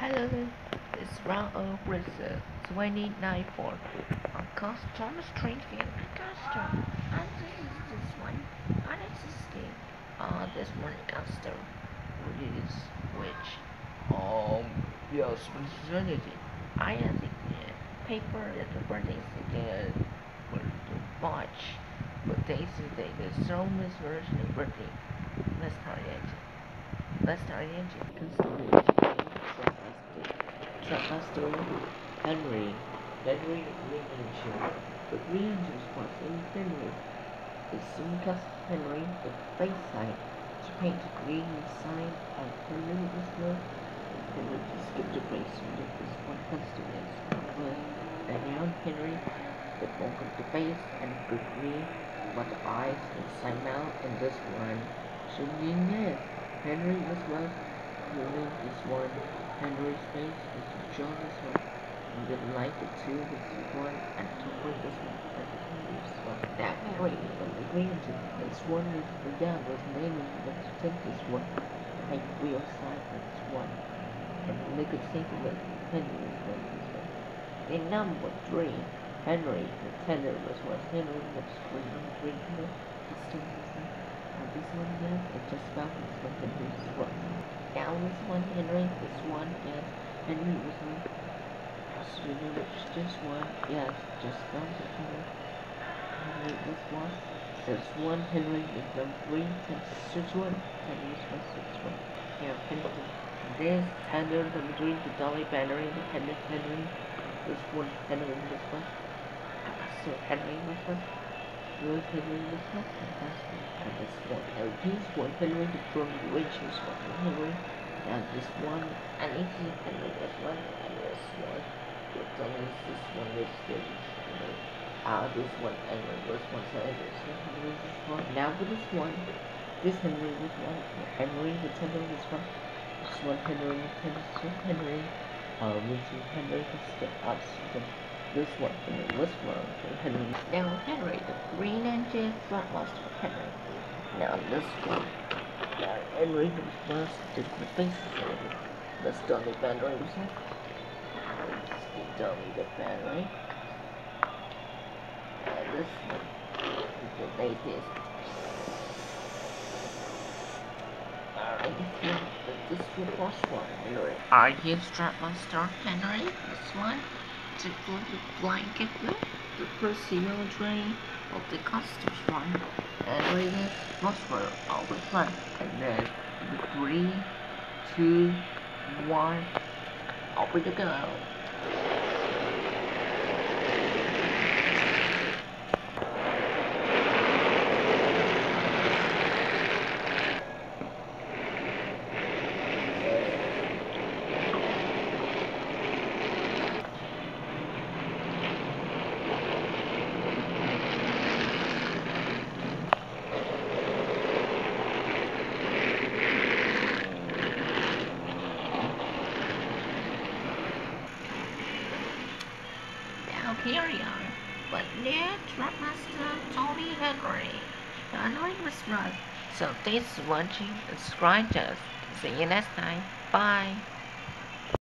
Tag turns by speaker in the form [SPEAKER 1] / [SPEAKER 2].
[SPEAKER 1] Hello, it's Raul of Brazil, 2094. On custom street view Lancaster. And this one. And it's this game. This one Lancaster. Release which yes, responsibility. I think paper that the birthdays again will to watch. But they say there's so much version of birthday. Let's start it. Let's start it. Trackmaster Henry the Green Angel. The Green Angel was in Henry. The soon cast Henry the face side to paint the green side of Henry was well. Henry to skip the face with this one customers. And now Henry the bulk of the face and the green but the eyes and side mouth and this one should be yes. Henry was well. Henry this one. Henry's face is to show this one. And the light the two this one and to bring this one. This one. That Henry from the green to this one is the down was naming but to take this one. Make real side for this one. And make it think of it. Henry was one this one. In number 3, Henry the tender was one. Henry was green here. This one here, it just found this one Henry was one. Now this one Henry, this one, yes, Henry was one. This one, yes, just found it Henry. Henry was one. This one Henry is number 3, and this one, Henry was 1, 6, 1. Yeah, Henry. This tender number 3, the dolly battery, the Henry. This one Henry was one. So Henry was one. This Henry was one. Fantastic. And this one LP's one Henry, the front Rachel's one Henry. And this one, and it's Henry was one, and this one. But this one is good. This one Henry was one, so this Henry was one. Now with this one, this Henry was one. Henry the tender was one. This one Henry the tender, so Henry. Which is Henry the step up. This one Henry was one. Henry. Now Henry the green engine Trackmaster Henry. Now this one. Now Henry was first to the face. Let's done the battery. Done the battery. And this one is the latest. Alright, this was one Henry. Are you Trackmaster Henry? This one. To put the blanket with the personal tray of the customs one and read it phosphor of the plant and then 3, 2, 1 off we go. Here you are, but near Trackmaster Tony Henry. Henry was right. So thanks for watching and subscribe to us. See you next time. Bye.